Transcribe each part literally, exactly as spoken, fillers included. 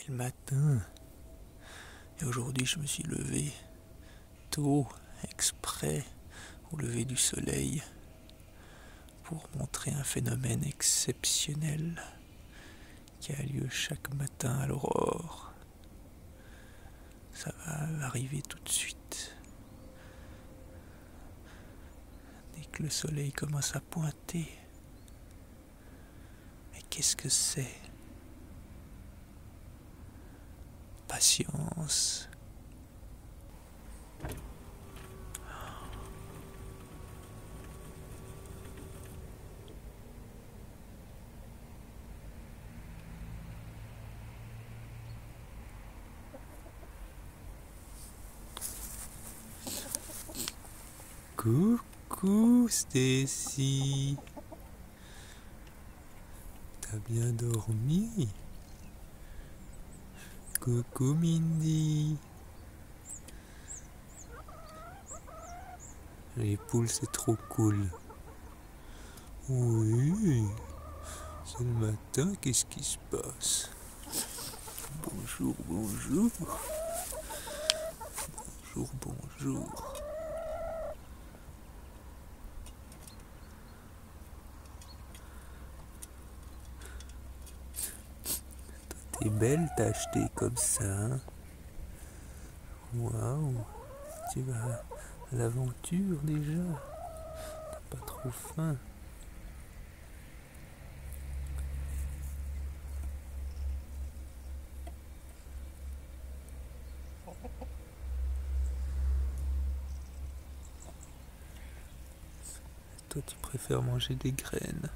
le matin. Et aujourd'hui, je me suis levé tôt, exprès, au lever du soleil, pour montrer un phénomène exceptionnel qui a lieu chaque matin à l'aurore. Ça va arriver tout de suite. Dès que le soleil commence à pointer. Mais qu'est-ce que c'est ? Patience. Coucou Stacy. T'as bien dormi? Coucou Mindy. Les poules c'est trop cool. Oui, c'est le matin, qu'est-ce qui se passe? Bonjour, bonjour. Bonjour, bonjour. T'es belle, t'as acheté comme ça, hein? Waouh, tu vas à l'aventure déjà? T'as pas trop faim? Toi, tu préfères manger des graines.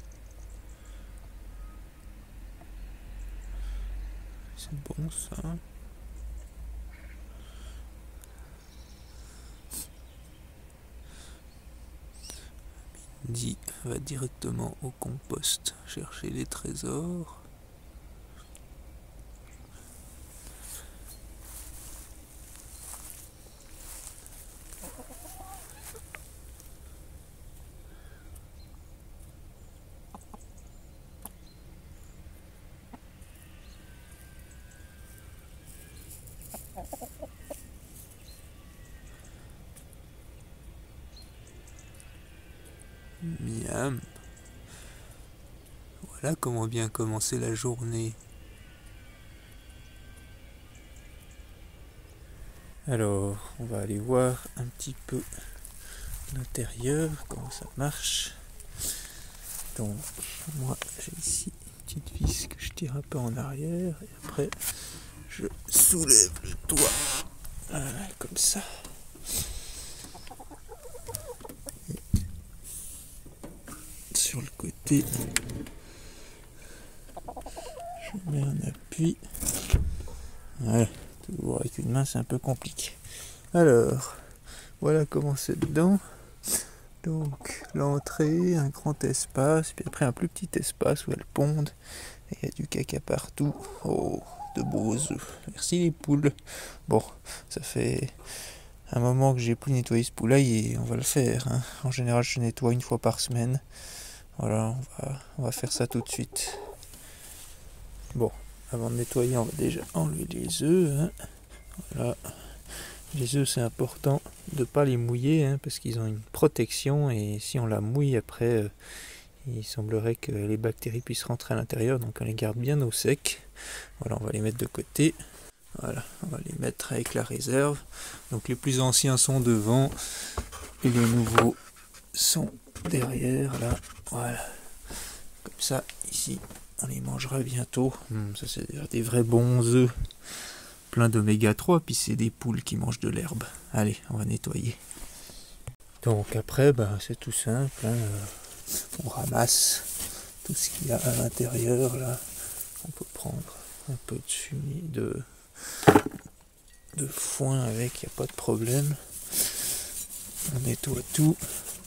C'est bon ça. Mindy va directement au compost chercher les trésors. Miam. Voilà comment bien commencer la journée. Alors, on va aller voir un petit peu l'intérieur, comment ça marche. Donc, moi j'ai ici une petite vis que je tire un peu en arrière et après je soulève le toit. Voilà, comme ça. Et sur le côté, je mets un appui. Voilà, toujours avec une main c'est un peu compliqué. Alors, voilà comment c'est dedans. Donc l'entrée, un grand espace, puis après un plus petit espace où elles pondent. Et il y a du caca partout. Oh, de beaux œufs. Merci les poules. Bon, ça fait un moment que j'ai plus nettoyé ce poulailler et on va le faire. Hein. En général, je nettoie une fois par semaine. Voilà, on va, on va faire ça tout de suite. Bon, avant de nettoyer, on va déjà enlever les œufs. Hein. Voilà. Les œufs, c'est important de ne pas les mouiller hein, parce qu'ils ont une protection et si on la mouille après, euh, il semblerait que les bactéries puissent rentrer à l'intérieur, donc on les garde bien au sec. Voilà, on va les mettre de côté. Voilà, on va les mettre avec la réserve. Donc les plus anciens sont devant et les nouveaux sont derrière, là. Voilà, comme ça, ici, on les mangera bientôt. Hum, ça, c'est déjà des vrais bons œufs. Plein d'oméga trois, puis c'est des poules qui mangent de l'herbe. Allez, on va nettoyer. Donc après, ben, c'est tout simple. Hein. On ramasse tout ce qu'il y a à l'intérieur. Là, on peut prendre un peu de fumier, de, de foin avec, il n'y a pas de problème. On nettoie tout.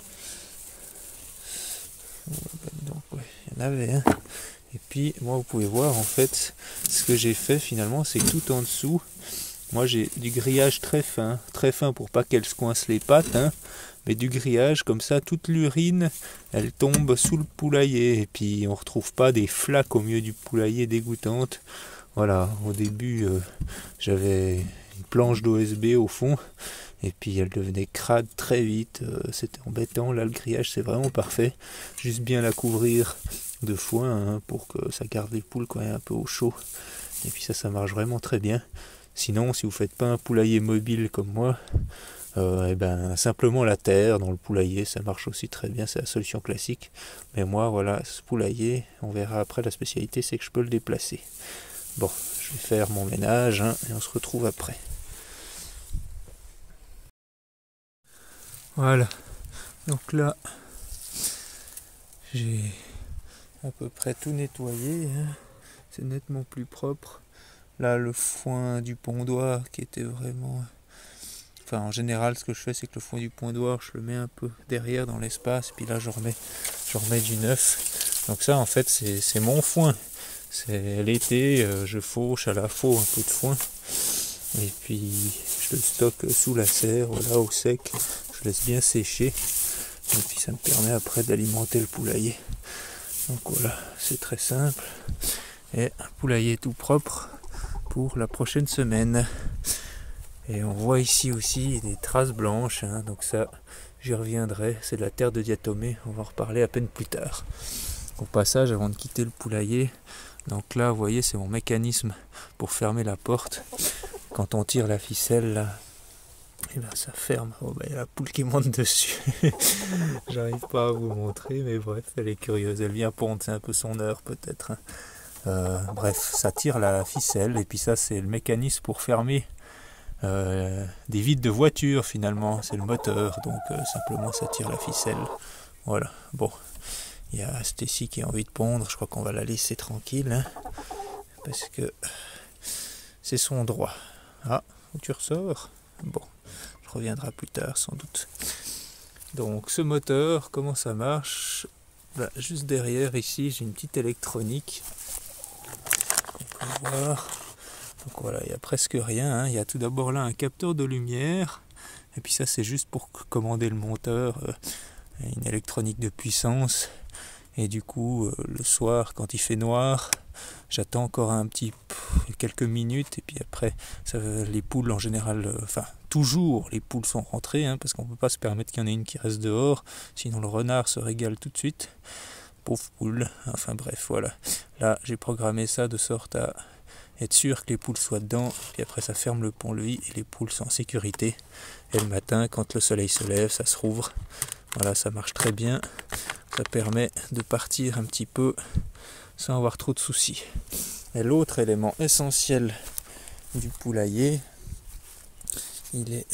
Donc, ouais, il y en avait. Hein. Et puis, moi, vous pouvez voir, en fait, ce que j'ai fait, finalement, c'est que tout en dessous, moi, j'ai du grillage très fin, très fin pour pas qu'elle se coince les pattes, hein, mais du grillage, comme ça, toute l'urine, elle tombe sous le poulailler, et puis on retrouve pas des flaques au milieu du poulailler dégoûtantes. Voilà, au début euh, j'avais une planche d'O S B au fond, et puis elle devenait crade très vite, euh, c'était embêtant. Là le grillage c'est vraiment parfait, juste bien la couvrir de foin hein, pour que ça garde les poules quand même un peu au chaud, et puis ça ça marche vraiment très bien. Sinon si vous faites pas un poulailler mobile comme moi, euh, et ben simplement la terre dans le poulailler ça marche aussi très bien, c'est la solution classique. Mais moi voilà, ce poulailler, on verra après, la spécialité c'est que je peux le déplacer. Bon, je vais faire mon ménage hein, et on se retrouve après. Voilà, donc là j'ai à peu près tout nettoyé, hein. C'est nettement plus propre. Là le foin du pondoir qui était vraiment... Enfin en général ce que je fais c'est que le foin du pondoir je le mets un peu derrière dans l'espace, puis là je remets, je remets du neuf. Donc ça en fait c'est mon foin. C'est l'été, euh, je fauche à la faux un peu de foin. Et puis je le stocke sous la serre, voilà, au sec. Je laisse bien sécher. Et puis ça me permet après d'alimenter le poulailler. Donc voilà, c'est très simple. Et un poulailler tout propre pour la prochaine semaine. Et on voit ici aussi des traces blanches, hein, donc ça j'y reviendrai, c'est de la terre de diatomée, on va en reparler à peine plus tard. Au passage, avant de quitter le poulailler, donc là vous voyez c'est mon mécanisme pour fermer la porte. Quand on tire la ficelle là, et ben ça ferme. Oh ben, il y a la poule qui monte dessus. J'arrive pas à vous montrer, mais bref, elle est curieuse, elle vient pondre, c'est un peu son heure peut-être, hein. Euh, bref, ça tire la ficelle, et puis ça c'est le mécanisme pour fermer Euh, des vides de voiture finalement, c'est le moteur, donc euh, simplement ça tire la ficelle. Voilà, bon, il y a Stacy qui a envie de pondre, je crois qu'on va la laisser tranquille, hein, parce que c'est son droit. Ah, où tu ressors? Bon, je reviendrai plus tard sans doute. Donc ce moteur, comment ça marche? Bah, juste derrière ici j'ai une petite électronique, on peut voir. Donc voilà, il n'y a presque rien, hein. Il y a tout d'abord là un capteur de lumière, et puis ça c'est juste pour commander le monteur, euh, une électronique de puissance. Et du coup, euh, le soir quand il fait noir, j'attends encore un petit quelques minutes, et puis après, ça, les poules en général, euh, enfin toujours les poules sont rentrées, hein, parce qu'on ne peut pas se permettre qu'il y en ait une qui reste dehors, sinon le renard se régale tout de suite. Pauvre poule, enfin bref, voilà. Là j'ai programmé ça de sorte à être sûr que les poules soient dedans, puis après ça ferme le pont-levis et les poules sont en sécurité. Et le matin, quand le soleil se lève, ça se rouvre. Voilà, ça marche très bien. Ça permet de partir un petit peu sans avoir trop de soucis. Et l'autre élément essentiel du poulailler, il est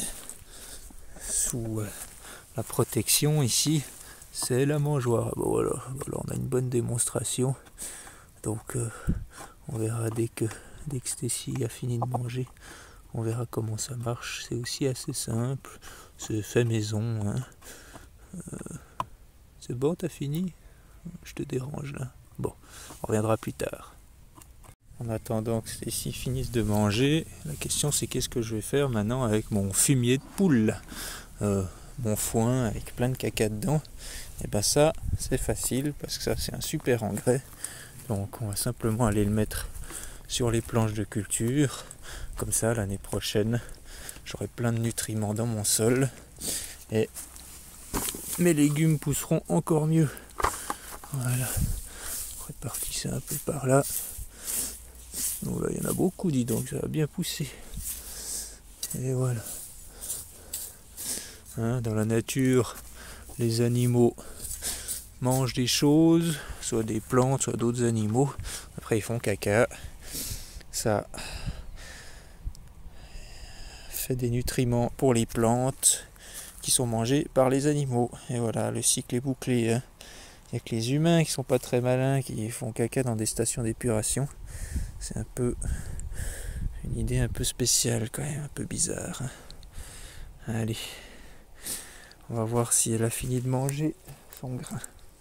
sous la protection ici, c'est la mangeoire. Bon, voilà, voilà, on a une bonne démonstration. Donc euh, on verra dès que Dès que Stacy a fini de manger, on verra comment ça marche. C'est aussi assez simple, c'est fait maison, hein. Euh, c'est bon, t'as fini? Je te dérange là. Bon, on reviendra plus tard. En attendant que Stacy finisse de manger, la question c'est qu'est-ce que je vais faire maintenant avec mon fumier de poule, euh, mon foin avec plein de caca dedans. Et ben ça, c'est facile parce que ça c'est un super engrais. Donc on va simplement aller le mettre sur les planches de culture, comme ça l'année prochaine j'aurai plein de nutriments dans mon sol et mes légumes pousseront encore mieux. Voilà, répartissez un peu par là. Donc là il y en a beaucoup, dis donc, ça va bien pousser. Et voilà, hein, dans la nature les animaux mangent des choses, soit des plantes, soit d'autres animaux, après ils font caca. Ça fait des nutriments pour les plantes qui sont mangés par les animaux. Et voilà, le cycle est bouclé, hein. Il n'y a que les humains qui sont pas très malins, qui font caca dans des stations d'épuration. C'est un peu une idée un peu spéciale quand même, un peu bizarre, hein. Allez, on va voir si elle a fini de manger son grain.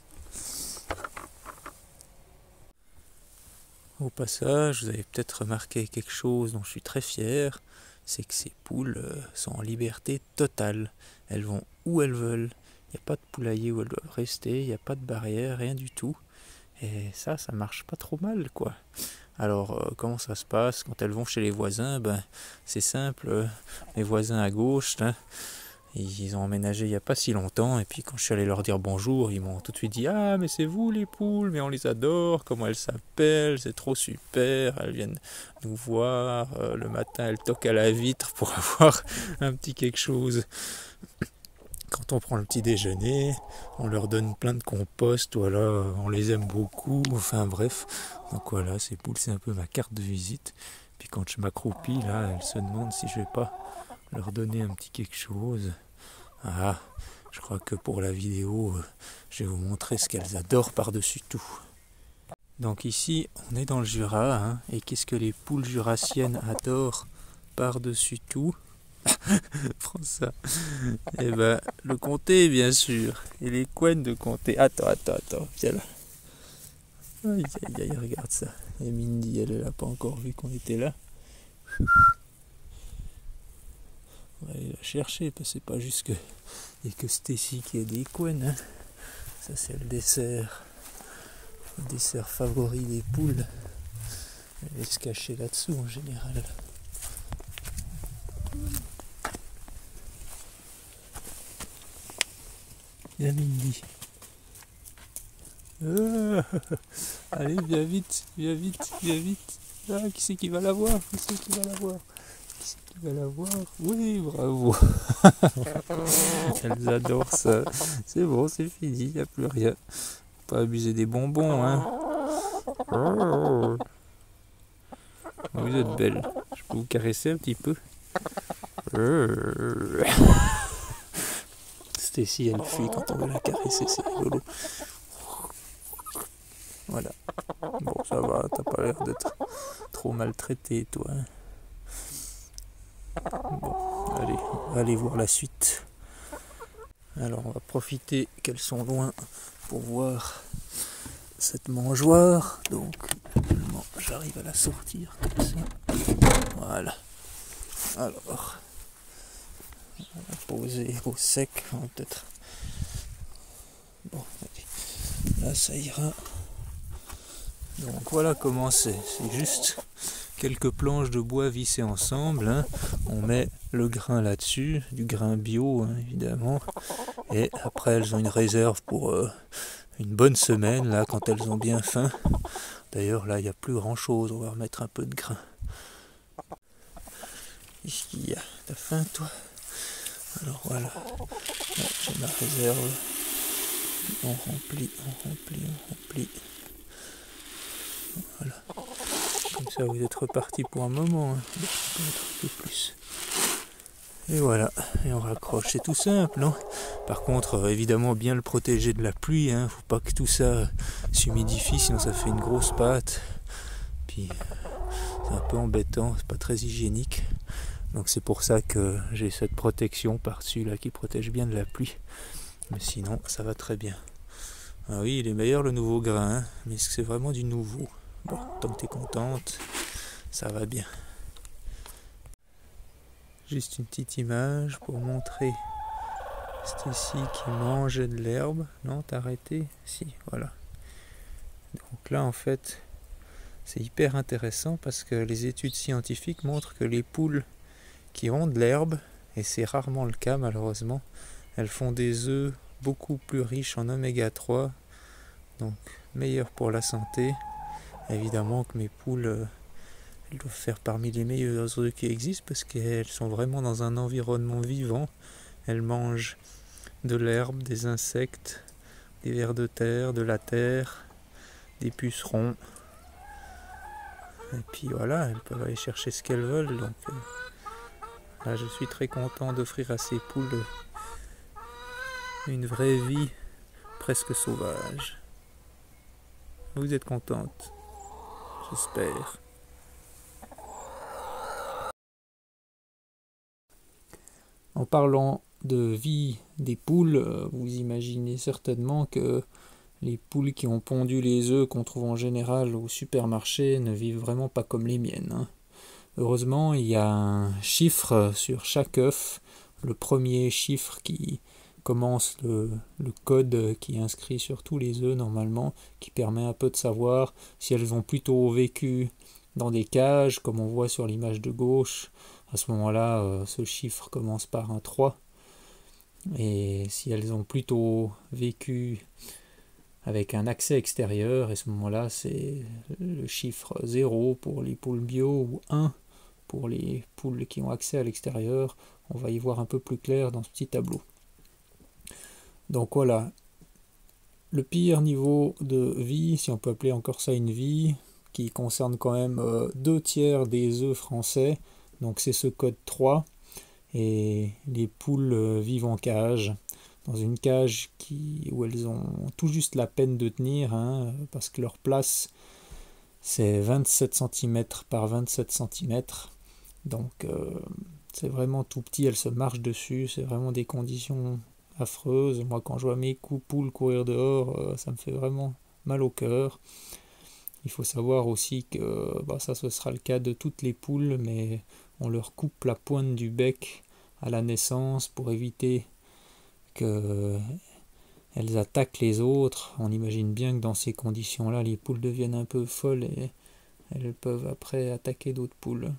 Au passage, vous avez peut-être remarqué quelque chose dont je suis très fier, c'est que ces poules sont en liberté totale. Elles vont où elles veulent. Il n'y a pas de poulailler où elles doivent rester, il n'y a pas de barrière, rien du tout. Et ça, ça marche pas trop mal, quoi. Alors euh, comment ça se passe quand elles vont chez les voisins? Ben c'est simple, euh, les voisins à gauche, hein, ils ont emménagé il n'y a pas si longtemps, et puis quand je suis allé leur dire bonjour, ils m'ont tout de suite dit: ah mais c'est vous les poules, mais on les adore, comment elles s'appellent, c'est trop super, elles viennent nous voir, euh, le matin elles toquent à la vitre pour avoir un petit quelque chose. Quand on prend le petit déjeuner, on leur donne plein de compost, voilà, on les aime beaucoup, enfin bref. Donc voilà, ces poules, c'est un peu ma carte de visite. Puis quand je m'accroupis, là, elles se demandent si je vais pas leur donner un petit quelque chose. Ah, je crois que pour la vidéo, je vais vous montrer ce qu'elles adorent par-dessus tout. Donc ici, on est dans le Jura, hein, et qu'est-ce que les poules jurassiennes adorent par-dessus tout? Prends ça. Et ben, le comté, bien sûr. Et les couennes de comté. Attends, attends, attends. Viens là. Aïe, aïe, aïe, regarde ça. Et Mindy, elle n'a pas encore vu qu'on était là. On va aller la chercher, parce que c'est pas juste que il n'y a que Stacy qui a des couennes. Hein. Ça, c'est le dessert. Le dessert favori des poules. Elle va se cacher là-dessous en général. Viens Mindy. Ah, allez, viens vite, viens vite, viens vite. Ah, qui c'est qui va la voir? Qui c'est qui va la voir? Qui c'est qui va la voir? Oui, bravo. Elles adorent ça. C'est bon, c'est fini, il n'y a plus rien. Pas abuser des bonbons, hein. Oh. Vous êtes belle. Je peux vous caresser un petit peu? Stacy, elle fuit quand on veut la caresser, c'est rigolo. Voilà. Bon, ça va, t'as pas l'air d'être trop maltraité, toi. Bon, allez, on va aller voir la suite. Alors, on va profiter qu'elles sont loin pour voir cette mangeoire. Donc, j'arrive à la sortir comme ça. Voilà. Alors, on va la poser au sec, peut-être. Bon, allez. Là, ça ira. Donc voilà comment c'est, c'est juste quelques planches de bois vissées ensemble, hein. On met le grain là-dessus, du grain bio hein, évidemment, et après elles ont une réserve pour euh, une bonne semaine, là quand elles ont bien faim. D'ailleurs là il n'y a plus grand chose, on va remettre un peu de grain. Qu'est-ce qu'il y a? T'as faim toi? Alors voilà, là, j'ai ma réserve, on remplit, on remplit, on remplit. Voilà. Comme ça vous êtes reparti pour un moment, hein. Un peu plus. Et voilà, et on raccroche, c'est tout simple, non? Par contre, euh, évidemment bien le protéger de la pluie, hein. Faut pas que tout ça s'humidifie, sinon ça fait une grosse pâte. Puis c'est un peu embêtant, c'est pas très hygiénique. Donc c'est pour ça que j'ai cette protection par-dessus là qui protège bien de la pluie. Mais sinon ça va très bien. Ah oui, il est meilleur le nouveau grain, hein, mais c'est vraiment du nouveau. Bon, tant que tu es contente, ça va bien. Juste une petite image pour montrer Stacy qui mangeait de l'herbe. Non, t'as arrêté? Si, voilà. Donc là, en fait, c'est hyper intéressant parce que les études scientifiques montrent que les poules qui ont de l'herbe, et c'est rarement le cas malheureusement, elles font des œufs beaucoup plus riches en oméga trois, donc meilleurs pour la santé. Évidemment que mes poules, euh, elles doivent faire parmi les meilleurs œufs qui existent parce qu'elles sont vraiment dans un environnement vivant. Elles mangent de l'herbe, des insectes, des vers de terre, de la terre, des pucerons. Et puis voilà, elles peuvent aller chercher ce qu'elles veulent. Donc euh, là, je suis très content d'offrir à ces poules une vraie vie presque sauvage. Vous êtes contente? J'espère. En parlant de vie des poules, vous imaginez certainement que les poules qui ont pondu les œufs qu'on trouve en général au supermarché ne vivent vraiment pas comme les miennes, hein. Heureusement, il y a un chiffre sur chaque œuf. Le premier chiffre qui commence le, le code qui est inscrit sur tous les œufs normalement, qui permet un peu de savoir si elles ont plutôt vécu dans des cages, comme on voit sur l'image de gauche. À ce moment-là, euh, ce chiffre commence par un trois. Et si elles ont plutôt vécu avec un accès extérieur, et à ce moment-là, c'est le chiffre zéro pour les poules bio ou un pour les poules qui ont accès à l'extérieur. On va y voir un peu plus clair dans ce petit tableau. Donc voilà, le pire niveau de vie, si on peut appeler encore ça une vie, qui concerne quand même euh, deux tiers des œufs français, donc c'est ce code trois, et les poules euh, vivent en cage, dans une cage qui, où elles ont tout juste la peine de tenir, hein, parce que leur place c'est vingt-sept centimètres par vingt-sept centimètres, donc euh, c'est vraiment tout petit, elles se marchent dessus, c'est vraiment des conditions affreuses. Moi quand je vois mes poules courir dehors, euh, ça me fait vraiment mal au cœur. Il faut savoir aussi que bah, ça ce sera le cas de toutes les poules, mais on leur coupe la pointe du bec à la naissance pour éviter qu'elles attaquent les autres. On imagine bien que dans ces conditions-là, les poules deviennent un peu folles et elles peuvent après attaquer d'autres poules.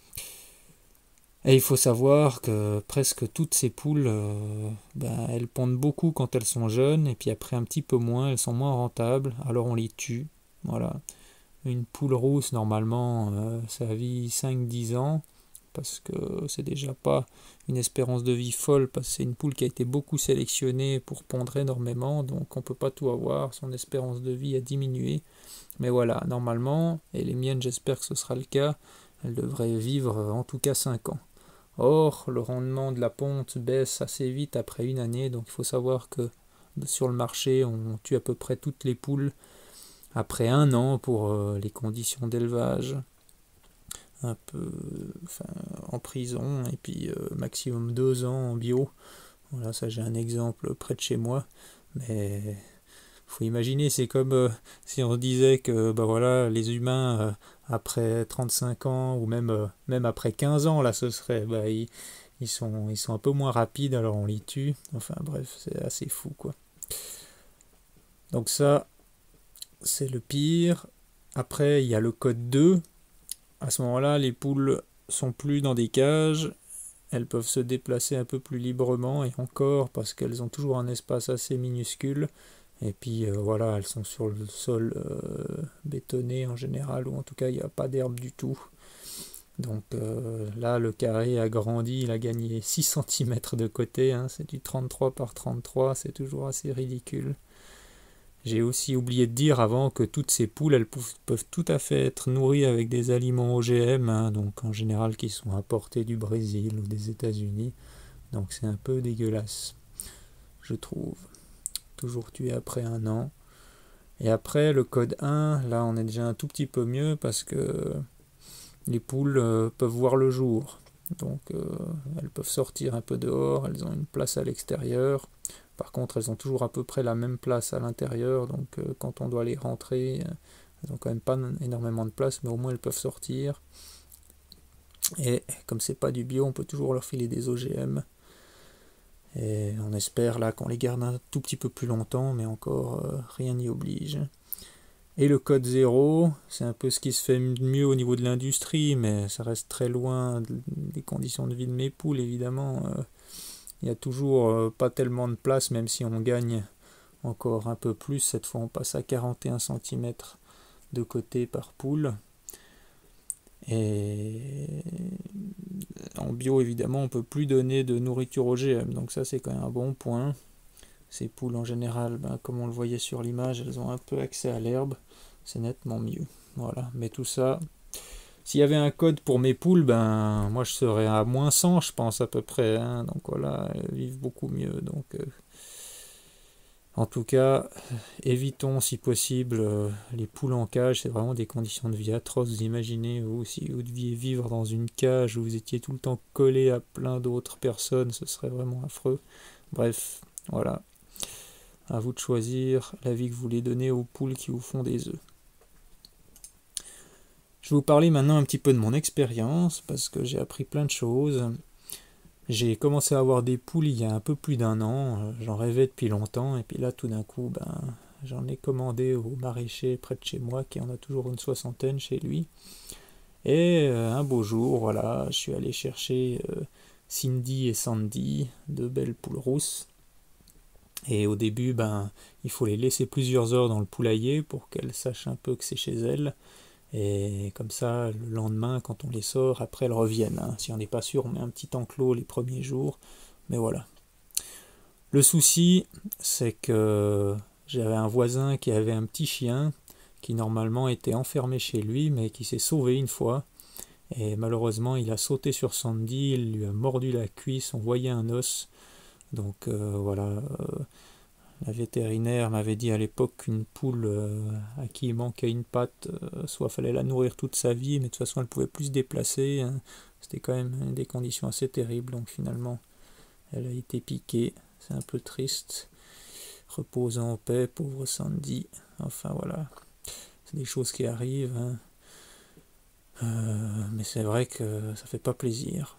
Et il faut savoir que presque toutes ces poules, euh, ben, elles pondent beaucoup quand elles sont jeunes, et puis après un petit peu moins, elles sont moins rentables, alors on les tue. Voilà. Une poule rousse, normalement, euh, ça vit cinq à dix ans, parce que c'est déjà pas une espérance de vie folle, parce que c'est une poule qui a été beaucoup sélectionnée pour pondre énormément, donc on peut pas tout avoir, son espérance de vie a diminué. Mais voilà, normalement, et les miennes, j'espère que ce sera le cas, elles devraient vivre en tout cas cinq ans. Or, le rendement de la ponte baisse assez vite après une année, donc il faut savoir que sur le marché, on tue à peu près toutes les poules après un an pour euh, les conditions d'élevage, un peu enfin, en prison, et puis euh, maximum deux ans en bio. Voilà, ça j'ai un exemple près de chez moi, mais faut imaginer, c'est comme euh, si on disait que bah voilà, les humains euh, après trente-cinq ans ou même, euh, même après quinze ans, là ce serait bah, ils, ils, sont, ils sont un peu moins rapides, alors on les tue. Enfin bref, c'est assez fou quoi. Donc ça, c'est le pire. Après, il y a le code deux. À ce moment-là, les poules sont plus dans des cages, elles peuvent se déplacer un peu plus librement, et encore parce qu'elles ont toujours un espace assez minuscule. Et puis euh, voilà, elles sont sur le sol euh, bétonné en général, ou en tout cas il n'y a pas d'herbe du tout. Donc euh, là, le carré a grandi, il a gagné six centimètres de côté, hein, c'est du trente-trois par trente-trois, c'est toujours assez ridicule. J'ai aussi oublié de dire avant que toutes ces poules, elles peuvent tout à fait être nourries avec des aliments O G M, hein, donc en général qui sont importés du Brésil ou des États-Unis. Donc c'est un peu dégueulasse, je trouve. Toujours tué après un an. Et après, le code un, là on est déjà un tout petit peu mieux parce que les poules euh, peuvent voir le jour. Donc euh, elles peuvent sortir un peu dehors, elles ont une place à l'extérieur. Par contre, elles ont toujours à peu près la même place à l'intérieur, donc euh, quand on doit les rentrer, euh, elles n'ont quand même pas énormément de place, mais au moins elles peuvent sortir. Et comme c'est pas du bio, on peut toujours leur filer des O G M. Et on espère là qu'on les garde un tout petit peu plus longtemps, mais encore euh, rien n'y oblige. Et le code zéro, c'est un peu ce qui se fait mieux au niveau de l'industrie, mais ça reste très loin des conditions de vie de mes poules, évidemment. Euh, il n'y a toujours euh, pas tellement de place, même si on gagne encore un peu plus. Cette fois, on passe à quarante et un centimètres de côté par poule. Et en bio, évidemment, on ne peut plus donner de nourriture O G M, donc ça, c'est quand même un bon point. Ces poules, en général, ben, comme on le voyait sur l'image, elles ont un peu accès à l'herbe. C'est nettement mieux. Voilà, mais tout ça... S'il y avait un code pour mes poules, ben moi je serais à moins cent, je pense à peu près. Hein, donc voilà, elles vivent beaucoup mieux. Donc, euh, en tout cas, évitons si possible euh, les poules en cage. C'est vraiment des conditions de vie atroces. Vous imaginez, vous, si vous deviez vivre dans une cage où vous étiez tout le temps collé à plein d'autres personnes, ce serait vraiment affreux. Bref, voilà. À vous de choisir la vie que vous voulez donner aux poules qui vous font des œufs. Je vais vous parler maintenant un petit peu de mon expérience, parce que j'ai appris plein de choses. J'ai commencé à avoir des poules il y a un peu plus d'un an, j'en rêvais depuis longtemps, et puis là tout d'un coup, ben, j'en ai commandé au maraîcher près de chez moi, qui en a toujours une soixantaine chez lui. Et euh, un beau jour, voilà, je suis allé chercher euh, Cindy et Sandy, deux belles poules rousses. Et au début, ben, il faut les laisser plusieurs heures dans le poulailler pour qu'elles sachent un peu que c'est chez elles. Et comme ça, le lendemain, quand on les sort, après elles reviennent, hein. Si on n'est pas sûr, on met un petit enclos les premiers jours. Mais voilà. Le souci, c'est que j'avais un voisin qui avait un petit chien qui normalement était enfermé chez lui, mais qui s'est sauvé une fois. Et malheureusement, il a sauté sur Sandy, il lui a mordu la cuisse, on voyait un os. Donc euh, voilà, euh, la vétérinaire m'avait dit à l'époque qu'une poule euh, à qui il manquait une patte, euh, soit fallait la nourrir toute sa vie, mais de toute façon elle pouvait plus se déplacer, hein. C'était quand même des conditions assez terribles, donc finalement elle a été piquée. C'est un peu triste. Repose en paix, pauvre Sandy. Enfin voilà, c'est des choses qui arrivent, hein. Euh, mais c'est vrai que ça fait pas plaisir.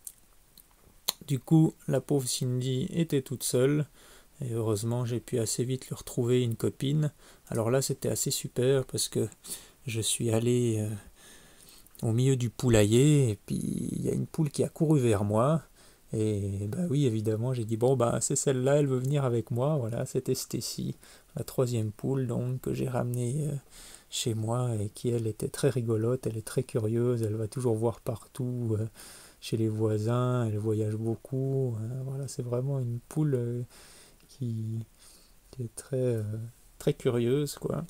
Du coup, la pauvre Cindy était toute seule. Et heureusement, j'ai pu assez vite lui retrouver une copine. Alors là, c'était assez super parce que je suis allé euh, au milieu du poulailler et puis il y a une poule qui a couru vers moi. Et bah oui, évidemment, j'ai dit bon bah c'est celle-là, elle veut venir avec moi. Voilà, c'était Stacy, la troisième poule donc que j'ai ramenée euh, chez moi et qui elle était très rigolote, elle est très curieuse, elle va toujours voir partout euh, chez les voisins, elle voyage beaucoup. Euh, voilà, c'est vraiment une poule euh, qui, qui est très euh, très curieuse quoi.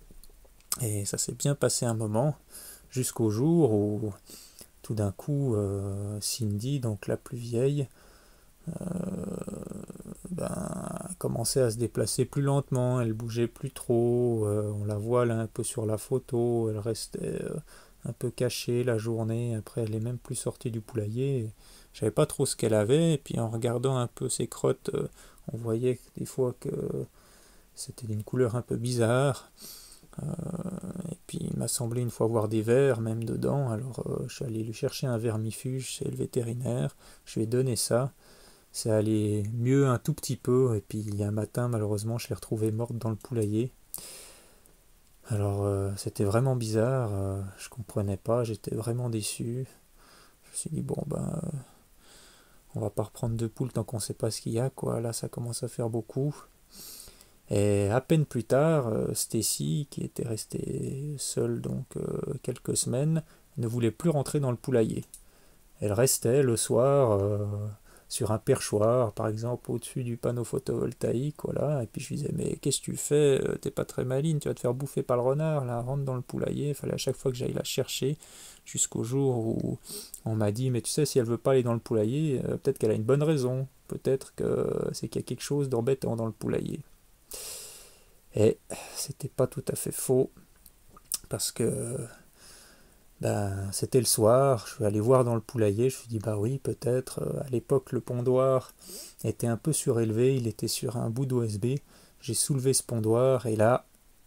Et ça s'est bien passé un moment jusqu'au jour où tout d'un coup euh, Cindy, donc la plus vieille, euh, ben, a commencé à se déplacer plus lentement, elle bougeait plus trop, euh, on la voit là un peu sur la photo, elle restait euh, un peu cachée la journée, après elle est même plus sortie du poulailler, je savais pas trop ce qu'elle avait, et puis en regardant un peu ses crottes, euh, on voyait des fois que c'était d'une couleur un peu bizarre. Euh, et puis il m'a semblé une fois voir des vers même dedans, alors euh, je suis allé lui chercher un vermifuge chez le vétérinaire, je lui ai donné ça, c'est allé mieux un tout petit peu, et puis il y a un matin malheureusement je l'ai retrouvée morte dans le poulailler. Alors euh, c'était vraiment bizarre, euh, je comprenais pas, j'étais vraiment déçu. Je me suis dit bon ben euh, on va pas reprendre deux poules tant qu'on sait pas ce qu'il y a quoi, là ça commence à faire beaucoup. Et à peine plus tard, euh, Stacy, qui était restée seule donc euh, quelques semaines, ne voulait plus rentrer dans le poulailler. Elle restait le soir euh, sur un perchoir, par exemple au-dessus du panneau photovoltaïque, voilà. Et puis je lui disais mais qu'est-ce que tu fais? T'es pas très maligne, tu vas te faire bouffer par le renard, là, rentre dans le poulailler. Il fallait à chaque fois que j'aille la chercher, jusqu'au jour où on m'a dit mais tu sais si elle veut pas aller dans le poulailler, euh, peut-être qu'elle a une bonne raison, peut-être que c'est qu'il y a quelque chose d'embêtant dans le poulailler. Et c'était pas tout à fait faux, parce que ben, c'était le soir, je suis allé voir dans le poulailler, je me suis dit bah oui peut-être, à l'époque le pondoir était un peu surélevé, il était sur un bout d'O S B, j'ai soulevé ce pondoir et là...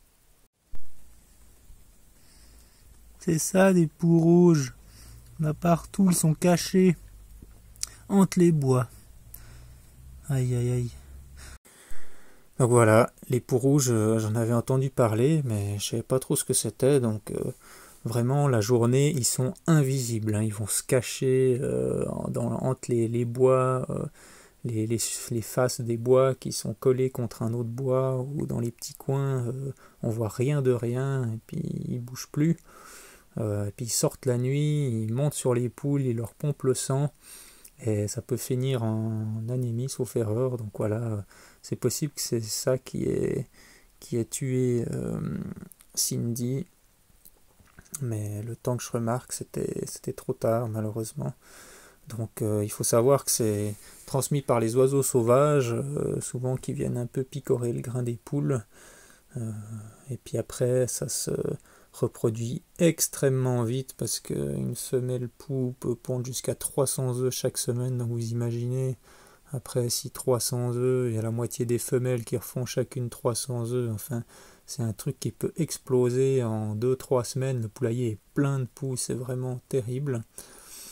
C'est ça des poux rouges, là partout ils sont cachés, entre les bois. Aïe aïe aïe. Donc voilà, les poux rouges, euh, j'en avais entendu parler, mais je savais pas trop ce que c'était, donc euh, vraiment la journée ils sont invisibles, hein, ils vont se cacher euh, dans, entre les, les bois, euh, les, les, les faces des bois qui sont collés contre un autre bois, ou dans les petits coins, euh, on voit rien de rien, et puis ils bougent plus, euh, et puis ils sortent la nuit, ils montent sur les poules, ils leur pompent le sang, et ça peut finir en anémie sauf erreur, donc voilà, c'est possible que c'est ça qui ait, qui ait tué euh, Cindy, mais le temps que je remarque c'était, c'était trop tard malheureusement. Donc euh, il faut savoir que c'est transmis par les oiseaux sauvages, euh, souvent qui viennent un peu picorer le grain des poules, euh, et puis après ça se reproduit extrêmement vite parce qu'une femelle poule peut pondre jusqu'à trois cents œufs chaque semaine, donc vous imaginez, après si trois cents œufs, il y a la moitié des femelles qui refont chacune trois cents œufs, enfin c'est un truc qui peut exploser en deux trois semaines, le poulailler est plein de poules, c'est vraiment terrible.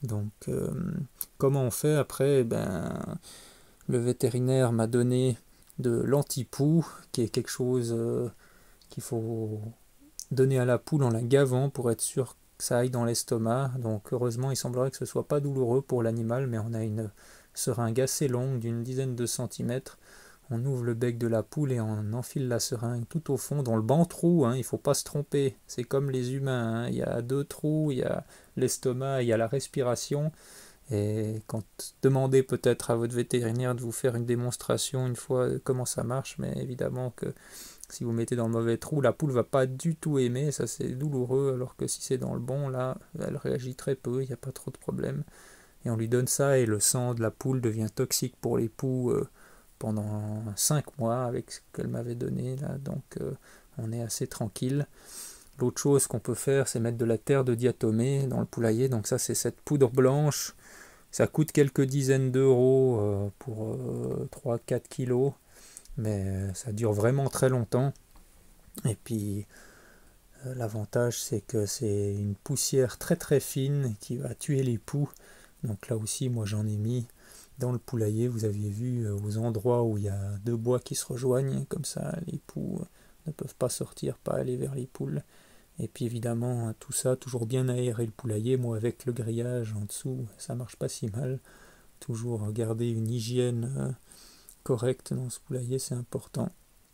Donc euh, comment on fait après? Ben, le vétérinaire m'a donné de l'antipoux, qui est quelque chose euh, qu'il faut donner à la poule en la gavant pour être sûr que ça aille dans l'estomac. Donc heureusement, il semblerait que ce soit pas douloureux pour l'animal, mais on a une seringue assez longue d'une dizaine de centimètres. On ouvre le bec de la poule et on enfile la seringue tout au fond, dans le banc trou, hein, il ne faut pas se tromper. C'est comme les humains, hein, il y a deux trous, il y a l'estomac, il y a la respiration. Et quand demandez peut-être à votre vétérinaire de vous faire une démonstration une fois comment ça marche, mais évidemment que si vous mettez dans le mauvais trou, la poule va pas du tout aimer, ça c'est douloureux, alors que si c'est dans le bon, là, elle réagit très peu, il n'y a pas trop de problème. Et on lui donne ça et le sang de la poule devient toxique pour les poux euh, pendant cinq mois avec ce qu'elle m'avait donné, là, donc euh, on est assez tranquille. L'autre chose qu'on peut faire, c'est mettre de la terre de diatomée dans le poulailler, donc ça c'est cette poudre blanche, ça coûte quelques dizaines d'euros euh, pour euh, trois à quatre kilos, mais ça dure vraiment très longtemps. Et puis euh, l'avantage c'est que c'est une poussière très très fine qui va tuer les poux. Donc là aussi moi j'en ai mis dans le poulailler, vous aviez vu euh, aux endroits où il y a deux bois qui se rejoignent, comme ça les poux ne peuvent pas sortir, pas aller vers les poules. Et puis évidemment tout ça, toujours bien aérer le poulailler, moi avec le grillage en dessous, ça marche pas si mal. Toujours garder une hygiène euh, correcte dans ce poulailler, c'est important.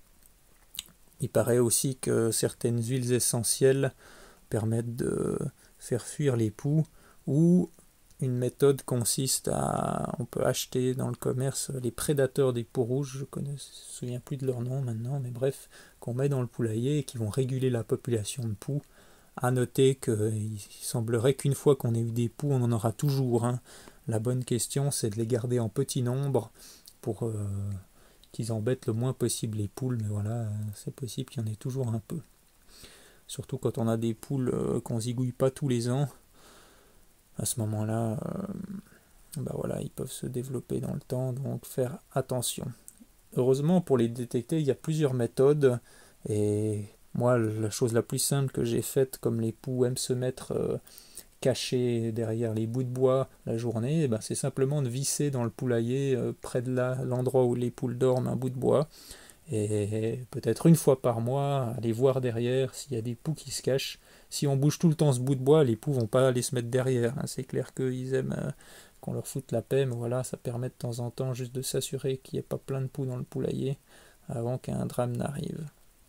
Il paraît aussi que certaines huiles essentielles permettent de faire fuir les poux, ou une méthode consiste à, on peut acheter dans le commerce les prédateurs des poux rouges, je ne me souviens plus de leur nom maintenant, mais bref, qu'on met dans le poulailler et qui vont réguler la population de poux. À noter qu'il semblerait qu'une fois qu'on ait eu des poux, on en aura toujours. Hein. La bonne question, c'est de les garder en petit nombre pour euh, qu'ils embêtent le moins possible les poules, mais voilà, c'est possible qu'il y en ait toujours un peu. Surtout quand on a des poules euh, qu'on zigouille pas tous les ans, à ce moment-là, euh, bah voilà, ils peuvent se développer dans le temps, donc faire attention. Heureusement, pour les détecter, il y a plusieurs méthodes, et moi, la chose la plus simple que j'ai faite, comme les poux aiment se mettre euh, cachés derrière les bouts de bois la journée, eh ben, c'est simplement de visser dans le poulailler, euh, près de là, l'endroit où les poules dorment, un bout de bois, et peut-être une fois par mois, aller voir derrière s'il y a des poux qui se cachent. Si on bouge tout le temps ce bout de bois, les poux vont pas aller se mettre derrière. Hein. C'est clair qu'ils aiment euh, qu'on leur foute la paix, mais voilà, ça permet de temps en temps juste de s'assurer qu'il n'y ait pas plein de poux dans le poulailler avant qu'un drame n'arrive.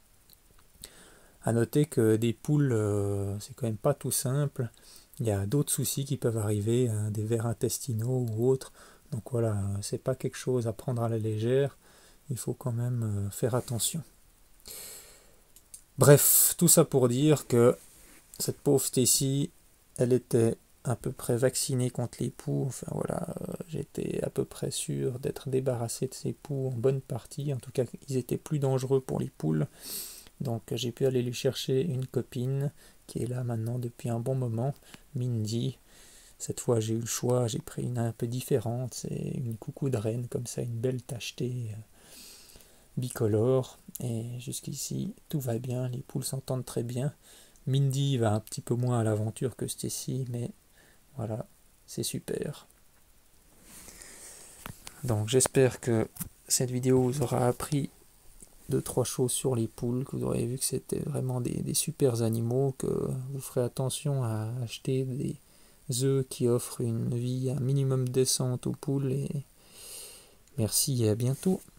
A noter que des poules, euh, c'est quand même pas tout simple. Il y a d'autres soucis qui peuvent arriver, hein, des vers intestinaux ou autres. Donc voilà, c'est pas quelque chose à prendre à la légère. Il faut quand même euh, faire attention. Bref, tout ça pour dire que cette pauvre Stacy, elle était à peu près vaccinée contre les poux. Enfin voilà, euh, j'étais à peu près sûr d'être débarrassé de ces poux en bonne partie. En tout cas, ils étaient plus dangereux pour les poules. Donc j'ai pu aller lui chercher une copine qui est là maintenant depuis un bon moment, Mindy. Cette fois j'ai eu le choix, j'ai pris une un peu différente, c'est une coucou de reine comme ça, une belle tachetée euh, bicolore. Et jusqu'ici tout va bien, les poules s'entendent très bien. Mindy va un petit peu moins à l'aventure que Stacy, mais voilà, c'est super. Donc j'espère que cette vidéo vous aura appris deux trois choses sur les poules, que vous aurez vu que c'était vraiment des, des super animaux, que vous ferez attention à acheter des œufs qui offrent une vie un minimum décente aux poules. Et merci et à bientôt.